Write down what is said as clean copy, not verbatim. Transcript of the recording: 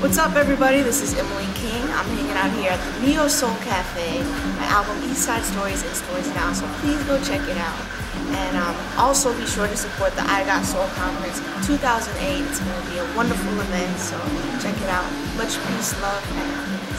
What's up, everybody? This is Emily King. I'm hanging out here at the Neo Soul Cafe. My album East Side Stories in stores now, so please go check it out. And also be sure to support the I Got Soul Conference 2008. It's going to be a wonderful event, so check it out. Much peace, love, and